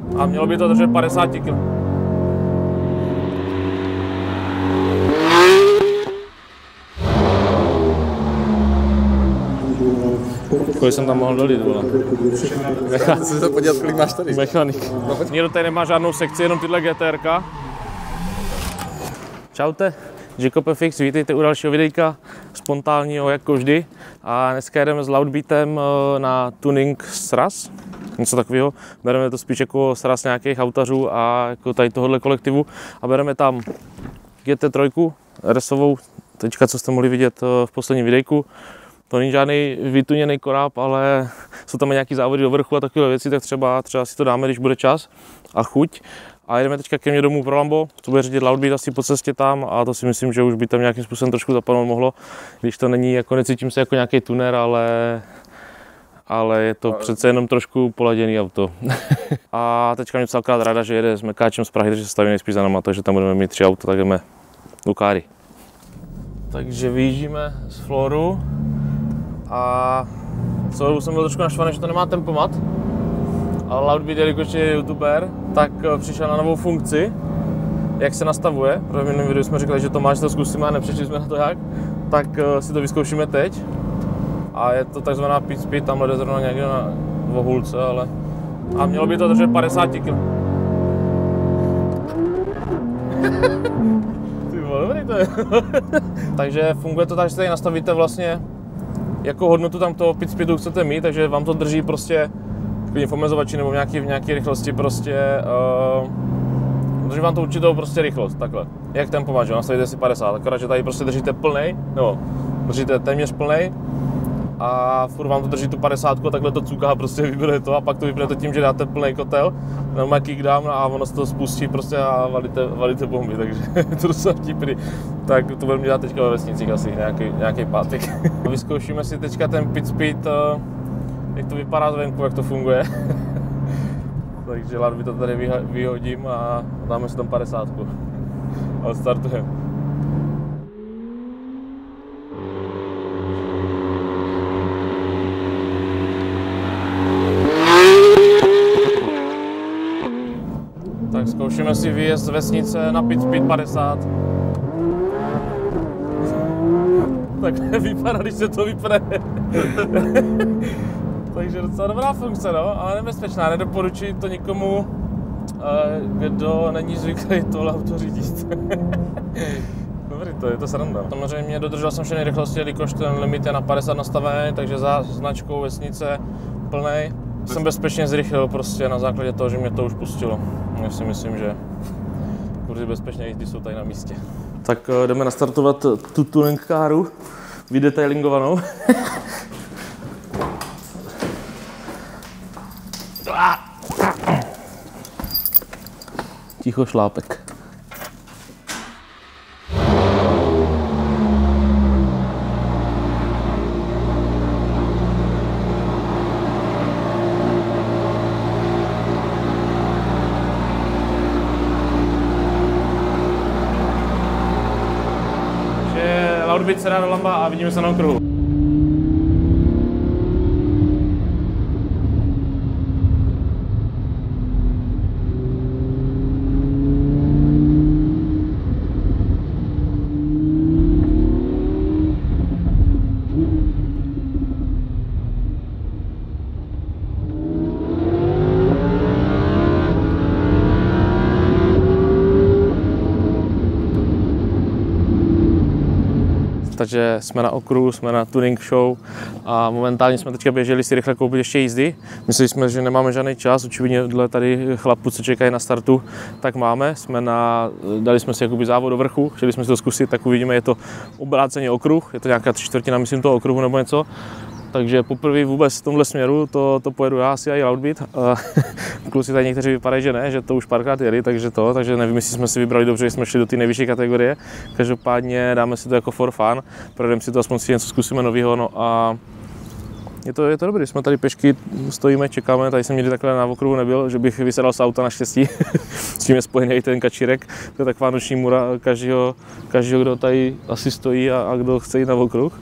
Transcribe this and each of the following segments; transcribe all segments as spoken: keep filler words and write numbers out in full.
a mělo by to držet padesát kil. Kolik jsem tam mohl dolit, vole? Chci se to podívat, kolik máš tady. Mechanik. Někdo tady nemá žádnou sekci, jenom tyhle G T R ka. Čaute, Jacob F X, vítejte u dalšího videjka, spontánního jako vždy. A dneska jedeme s Loudbeatem na tuning sraz, něco takového. Bereme to spíš jako sraz nějakých autařů a jako tady tohohle kolektivu. A bereme tam G T tři, RSovou, teďka co jste mohli vidět v posledním videjku. To není žádný vytuněný koráb, ale jsou tam nějaký závody do vrchu a takové věci, tak třeba, třeba si to dáme, když bude čas a chuť. A jdeme teďka ke mně domů pro Lambo, to bude řídit Loudbeat asi po cestě tam a to si myslím, že už by tam nějakým způsobem trošku zapadnout mohlo, když to není, jako necítím se jako nějaký tuner, ale, ale je to ale... přece jenom trošku poladěný auto. A teďka mě celkrát ráda, že jede s mekáčem z Prahy, takže se staví nejspíš za náma, takže tam budeme mít tři auta, tak jdeme do káry. Takže vyjíždíme z Floru. A celou jsem byl trošku naštvaný, že to nemá tempomat, ale Loudbeat, jelikož je youtuber, tak přišel na novou funkci, jak se nastavuje, protože v minulém videu jsme říkali, že to máš, to zkusíme a nepřišli jsme na to jak, tak si to vyzkoušíme teď. A je to takzvaná pit speed, tamhle jde zrovna někde na vohulce, ale... A mělo by to držet padesát kil. Ty vole, dobrý to je. Takže funguje to tak, že tady nastavíte vlastně jako hodnotu tam toho pit speedu chcete mít, takže vám to drží prostě v omezovači nebo v nějaké, v nějaké rychlosti prostě uh, drží vám to určitou prostě rychlost, takhle. Jak tempomat, že nastavíte si padesát, akorát, že tady prostě držíte plnej, nebo držíte téměř plnej a furt vám to drží tu padesátku a takhle to cuká, prostě vybere to a pak to vybere tím, že dáte plný kotel, normálně kickdown a ono se to spustí prostě a valíte, valíte bomby, takže to docela vtipný. Tak to budeme dělat teďka ve vesnicích asi nějaký, nějaký pátek. Vyzkoušíme si teďka ten pit speed, jak to vypadá zvenku, jak to funguje. Takže Loudbeat to tady vyhodím a dáme si tam padesátku. A odstartujeme. Tak zkoušíme si výjezd z vesnice na pit speed padesát. Tak vypadá, když se to vypne. Takže docela dobrá funkce, no, ale nebezpečná. Nedoporučuji to nikomu, kdo není zvyklý tohle auto řídit. Dobrý, to je to sranda. Samozřejmě dodržel jsem všechny rychlosti, jelikož ten limit je na padesát nastavený, takže za značkou vesnice plnej. Jsem bezpečně zrychlil prostě na základě toho, že mě to už pustilo. Já si myslím, že kurzy bezpečně jízdy jsou tady na místě. Tak jdeme nastartovat tu tuning káru, vydetailingovanou. Ticho šlápek. Loudbeat se dá do Lamba a vidíme se na okruhu. Takže jsme na okruhu, jsme na tuning show a momentálně jsme teďka běželi si rychle koupit ještě jízdy. Mysleli jsme, že nemáme žádný čas, očividně dle tady chlapů, co čekají na startu, tak máme. Jsme na, dali jsme si jakoby závod do vrchu, chtěli jsme si to zkusit, tak uvidíme, je to obráceně okruh, je to nějaká tři čtvrtina, myslím, toho okruhu nebo něco. Takže poprvé vůbec v tomhle směru to, to pojedu já asi i Loudbeat. Kluci tady někteří vypadají, že ne, že to už párkrát jeli, takže to, takže nevím, jestli jsme si vybrali dobře, že jsme šli do té nejvyšší kategorie. Každopádně dáme si to jako for fun, projdeme si to, aspoň si něco zkusíme nového, no a je to, je to dobrý, jsme tady pešky, stojíme, čekáme, tady jsem nikdy takhle na okruhu nebyl, že bych vysedal z auta naštěstí, s tím je spojený i ten kačírek, to je taková noční můra každého, každého, kdo tady asi stojí a, a kdo chce jít na okruh.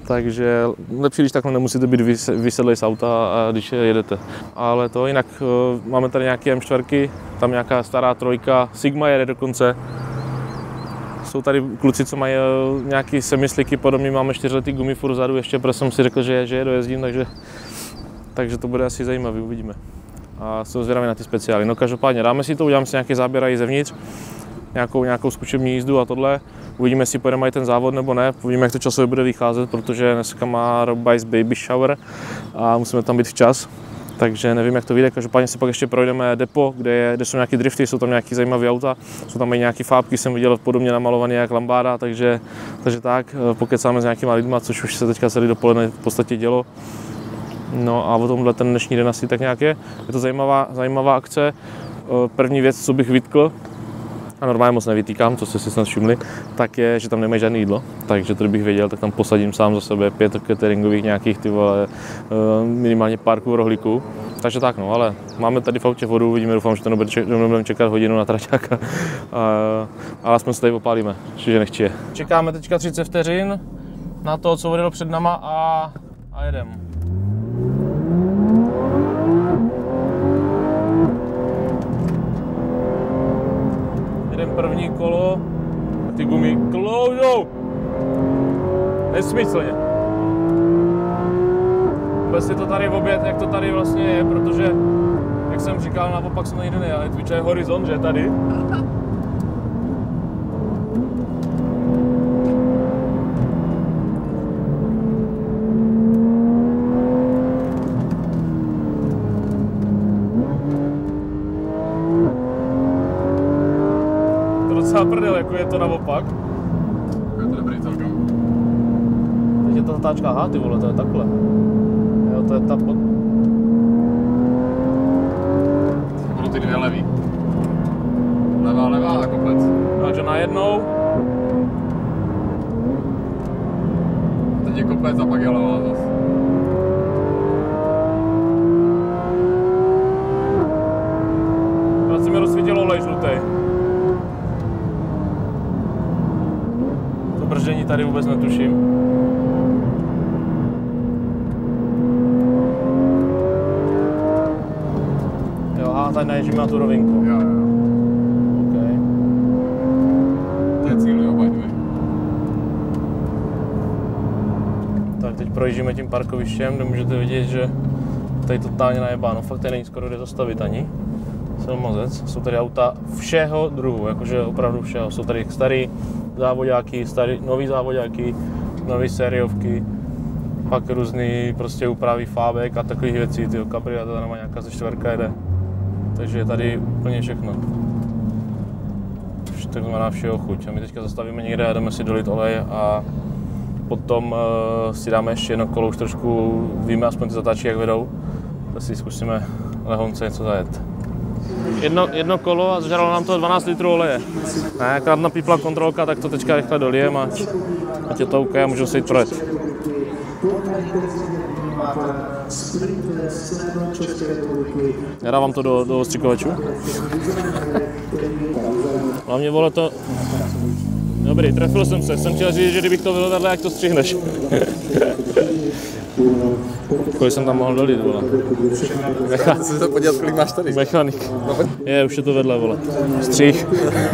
Takže lepší, když takhle nemusíte být vysedlej z auta, když jedete. Ale to jinak, máme tady nějaké M čtyři, tam nějaká stará trojka, Sigma jede dokonce. Jsou tady kluci, co mají nějaký semisliky podobně, máme čtyřletý gumy furt vzadu, ještě protože jsem si řekl, že, že je dojezdím, takže, takže to bude asi zajímavý, uvidíme. A jsem zvědavý na ty speciály. No každopádně dáme si to, uděláme si nějaký záběr i zevnitř, nějakou, nějakou zkušební jízdu a tohle. Uvidíme, jestli pojedeme i ten závod nebo ne, uvidíme, jak to časově bude vycházet, protože dneska má Rob Bice baby shower a musíme tam být včas. Takže nevím, jak to vyjde, každopádně si pak ještě projdeme depo, kde, je, kde jsou nějaké drifty, jsou tam nějaké zajímavé auta, jsou tam i nějaké fábky, jsem viděl podobně namalované jak Lambada, takže, takže tak, pokecáme s nějakýma lidma, což už se teďka celý dopoledne v podstatě dělo. No a o tomhle ten dnešní den asi tak nějak je. Je to zajímavá, zajímavá akce. První věc, co bych vytkl, a normálně moc nevytýkám, co jste si snad všimli, tak je, že tam nemají žádné jídlo, takže to kdybych věděl, tak tam posadím sám za sebe pět cateringových nějakých ty vole, minimálně párků rohlíků. Takže tak no, ale máme tady v autě vodu, uvidíme, doufám, že to nebudeme čekat hodinu na traťáka, ale aspoň se tady opálíme, že nechci je. Čekáme teďka třicet vteřin na to, co odjelo před náma a, a jedem. První kolo a ty gumy kloužou. Nesmyslně. Vůbec je to tady v oběd, jak to tady vlastně je, protože, jak jsem říkal, naopak se nejde ne, ale Twitch je horizont, že tady. Prdel, jako je to naopak. Je to dobrý celkem. Teď je ta zatáčka, aha ty vole, to je takhle. Jo, to je ta pod... Budou ty dvě levý. Levá, levá a komplet. Takže najednou. Teď je komplet a pak je levá zase. Teď si mi rozsvítilo olej žlutej. Brždění tady vůbec netuším. Jo, a tady naježíme na tu rovinku. Jo, jo. Okay. To je cíl, jo, by the way. Tak teď projíždíme tím parkovištěm, kde můžete vidět, že tady totálně najebáno. Fakt tady není skoro kde zastavit ani. Jsem mazec. Jsou tady auta všeho druhu, jakože opravdu všeho. Jsou tady starý závodáky, starý, nový závodáky, nový sériovky, pak různý prostě úpravy fábek a takových věcí, tyjo, Cabriolet, tady má nějaká ze čtvrka jede. Takže je tady úplně všechno. Tak znamená všeho chuť. A my teďka zastavíme někde a jdeme si dolit olej a potom uh, si dáme ještě jedno kolo, už trošku víme aspoň ty zatáčky, jak vedou. Tak si zkusíme lehonce něco zajet. Jedno, jedno kolo a zžralo nám to dvanáct litrů oleje. A jaká napípla kontrolka, tak to teďka rychle dolijem a ať je to OK a můžu se jít projet. Nedávám to do, do ostřikovačů. Hlavně vole to... Dobrý, trefil jsem se. Jsem chtěl říct, že kdybych to vylil, jak to střihneš. Kolik jsem tam mohl dolit, vole. Mechanik. Jsi se podívat, kolik máš tady. Mechanik. Je, už je to vedle, vole. Střih.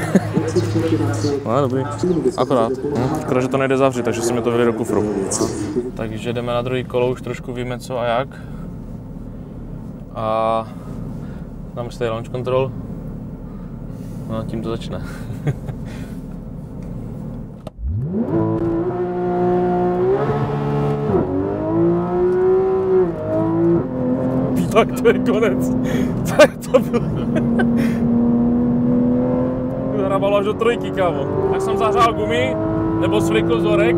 No, dobrý. Akorát. Hm. Akorát, že to nejde zavřít, takže si mi to vylili do kufru. Takže jdeme na druhý kolo, už trošku víme co a jak. A dáme si tady launch control. No, tím to začne. Tak to je konec. Tak to bylo. Hrabalo až do trojky, kámo. Tak jsem zahřál gumy, nebo svlikl vzorek.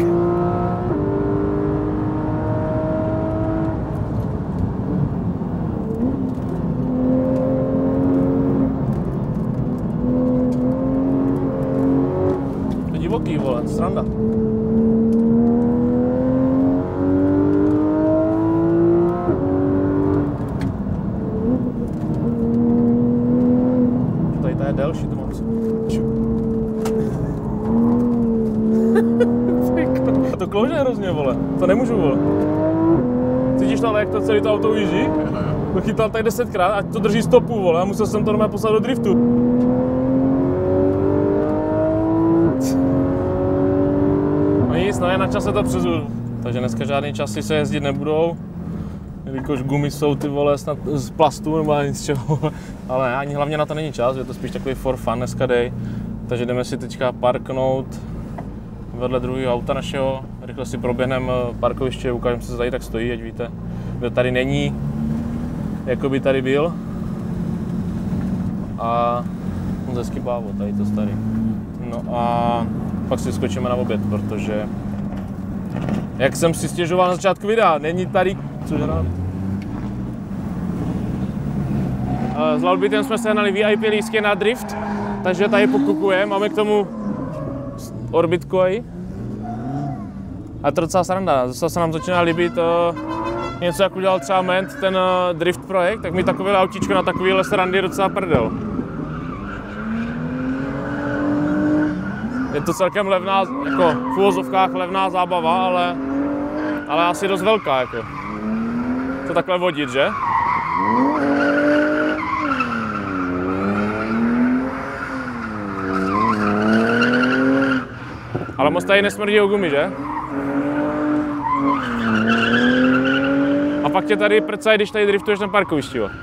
To je divoký, vole, sranda. Další to mám si. to klouže hrozně, vole. To nemůžu, vole. Cítíš to, ale jak to celé to auto ujíždí? To chytal tak desetkrát, ať to drží stopu, vole. A musel jsem to normálně poslat do driftu. No nic, no je na čase to přezu. Takže dneska žádný časy se jezdit nebudou. Jelikož gumy jsou ty vole snad z plastu nebo nic čeho. Ale ani hlavně na to není čas, je to spíš takový for fun dneska day. Takže jdeme si teďka parknout vedle druhého auta našeho. Rychle si proběhneme parkoviště, ukážeme, co se tady tak stojí, ať víte, kdo tady není, jako by tady byl. A moc hezký bávo, tady to starý. No a pak si skočíme na oběd, protože jak jsem si stěžoval na začátku videa, není tady co žrát. S Loudbeatem jsme sehnali V I P lístky na drift, takže tady pokukujeme, máme k tomu orbitku i. A to docela sranda, zase se nám začíná líbit uh, něco, jak udělal třeba Ment, ten uh, drift projekt, tak mi takové autíčko na takovýhle srandy je docela prdel. Je to celkem levná, jako v uvozovkách levná zábava, ale, ale asi dost velká, jako. To takhle vodit, že? Ale moc tady nesmrdí o gumy, že? A pak tě tady prcají, když tady driftuješ na parkovišti, jo.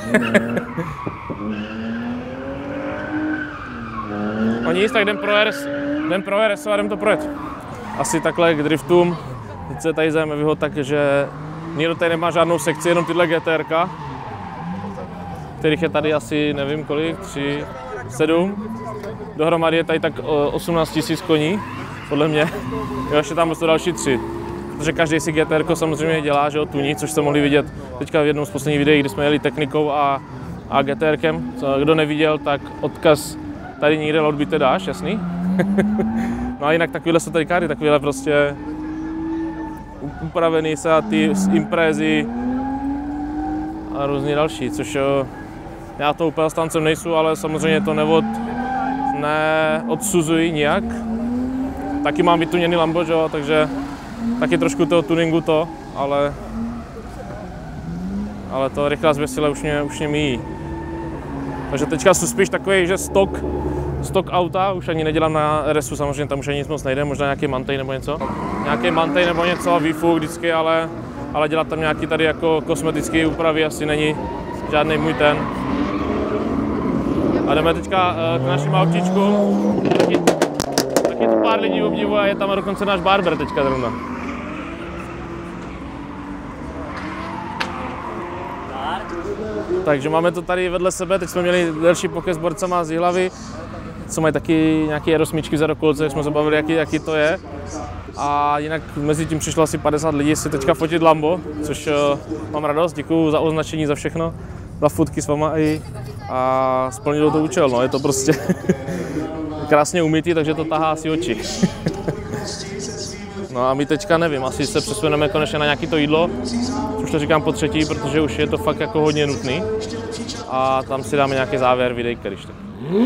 No nic, tak jdem pro R S, jdem pro R S a jdem to projet. Asi takhle k driftům. Teď se tady zajímavý ho tak, že nikdo tady nemá žádnou sekci, jenom tyhle G T R ka, kterých je tady asi nevím kolik, tři, sedm. Dohromady je tady tak osmnáct tisíc koní, podle mě. Jo, ještě tam jsou další tři. Protože každý si G T R ko samozřejmě dělá, že jo, tuní, což jste mohli vidět teďka v jednom z posledních videí, kdy jsme jeli technikou a, a G T R kem. Kdo neviděl, tak odkaz tady někde Loudbeate dáš, jasný? No a jinak takovýhle jsou tady káry, takovýhle prostě upravený Seaty, Imprezy a různý další, což já to úplně zastáncem nejsou, ale samozřejmě to nevod, neodsuzuji nijak. Taky mám vytuněný Lambo, jo, takže taky trošku toho tuningu to, ale, ale to rychlá zvěsile už mě, už mě míjí. Takže teďka jsou spíš takový, že stok, stok auta, už ani nedělám na R S u, samozřejmě tam už ani nic moc nejde, možná nějaký mantej nebo něco. Nějaký mantej nebo něco, výfuk vždycky, ale, ale dělat tam nějaký tady jako kosmetické úpravy asi není žádný můj ten. A jdeme teďka k našim autíčkům. Taky, taky to pár lidí obdivuje a je tam dokonce náš barber teďka zrovna. Takže máme to tady vedle sebe, teď jsme měli delší pokec s borcama z Jihlavy, co mají taky nějaké aerosmíčky za dokolce, jak jsme se bavili, jaký, jaký to je. A jinak mezi tím přišlo asi padesát lidí si teďka fotit Lambo, což uh, mám radost, děkuju za označení, za všechno, za fotky s váma i a splnilo to účel, no, je to prostě krásně umytý, takže to tahá asi oči. No a my teďka nevím, asi se přesuneme konečně na nějaké to jídlo, už to říkám po třetí, protože už je to fakt jako hodně nutný a tam si dáme nějaký závěr videjka, když tak.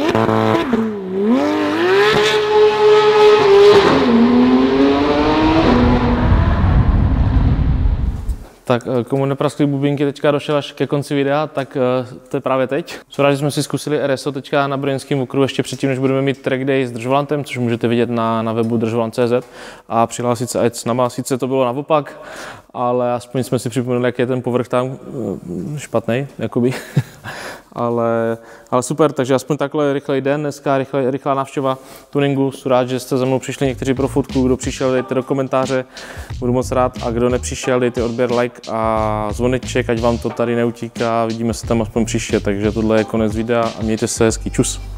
Tak komu nepraskly bubínky teďka došel až ke konci videa, tak to je právě teď. Jsem rád, že jsme si zkusili R S O teďka na brněnském okruhu ještě předtím, než budeme mít track day s držvolantem, což můžete vidět na, na webu držvolant tečka cé zet a přihlásit se ať s náma. Sice to bylo naopak, ale aspoň jsme si připomenuli, jak je ten povrch tam špatný, jakoby. ale, ale super, takže aspoň takhle rychlej den, dneska rychle, rychlá návštěva tuningu. Jsem rád, že jste za mnou přišli někteří pro fotku, kdo přišel, dejte do komentáře, budu moc rád, a kdo nepřišel, dejte odběr, like a zvoneček, ať vám to tady neutíká, vidíme se tam aspoň příště, takže tohle je konec videa a mějte se hezky, čus.